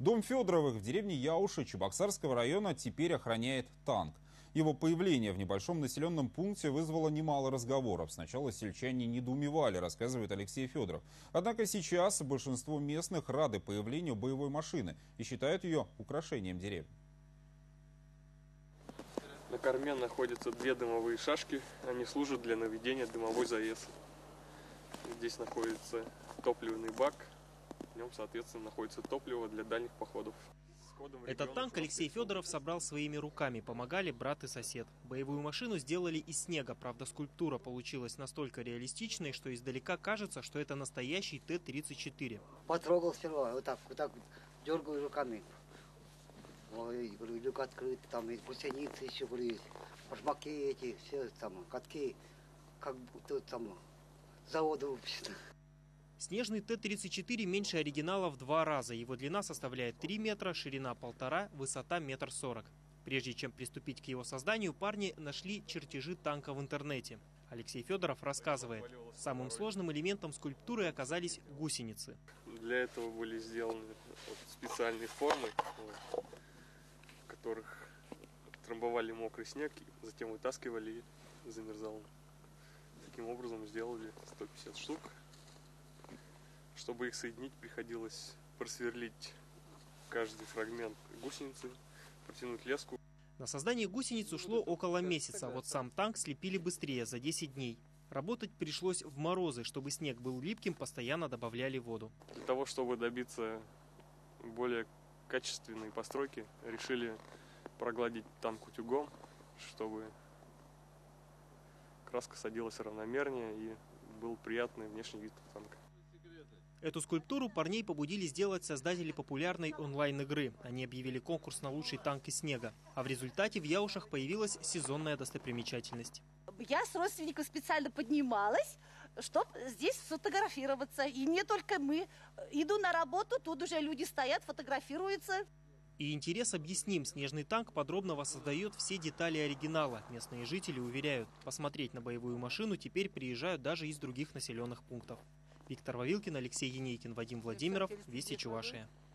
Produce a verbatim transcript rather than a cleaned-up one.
Дом Федоровых в деревне Яуши Чебоксарского района теперь охраняет танк. Его появление в небольшом населенном пункте вызвало немало разговоров. Сначала сельчане недоумевали, рассказывает Алексей Федоров. Однако сейчас большинство местных рады появлению боевой машины и считают ее украшением деревни. На корме находятся две дымовые шашки. Они служат для наведения дымовой завесы. Здесь находится топливный бак. В нем, соответственно, находится топливо для дальних походов. Этот танк Алексей Федоров собрал своими руками, помогали брат и сосед. Боевую машину сделали из снега, правда скульптура получилась настолько реалистичной, что издалека кажется, что это настоящий Т тридцать четыре. Потрогал сперва, вот так, вот так дергаю руками. Ой, говорю, люк открыт, там есть гусеницы еще, говорю, есть башмаки эти, все там, катки, как будто там заводы выпущены. Снежный Т тридцать четыре меньше оригинала в два раза. Его длина составляет три метра, ширина полтора, высота метр сорок. Прежде чем приступить к его созданию, парни нашли чертежи танка в интернете. Алексей Федоров рассказывает, самым сложным элементом скульптуры оказались гусеницы. Для этого были сделаны вот специальные формы, вот, в которых трамбовали мокрый снег, затем вытаскивали и замерзал. Таким образом сделали сто пятьдесят штук. Чтобы их соединить, приходилось просверлить каждый фрагмент гусеницы, протянуть леску. На создание гусениц ушло около месяца, вот сам танк слепили быстрее, за десять дней. Работать пришлось в морозы, чтобы снег был липким, постоянно добавляли воду. Для того, чтобы добиться более качественной постройки, решили прогладить танк утюгом, чтобы краска садилась равномернее и был приятный внешний вид танка. Эту скульптуру парней побудили сделать создатели популярной онлайн-игры. Они объявили конкурс на лучший танк из снега. А в результате в Яушах появилась сезонная достопримечательность. Я с родственником специально поднималась, чтобы здесь сфотографироваться. И не только мы. Иду на работу, тут уже люди стоят, фотографируются. И интерес объясним. Снежный танк подробно воссоздает все детали оригинала. Местные жители уверяют, посмотреть на боевую машину теперь приезжают даже из других населенных пунктов. Виктор Вавилкин, Алексей Енейкин, Вадим Владимиров, Вести Чувашия.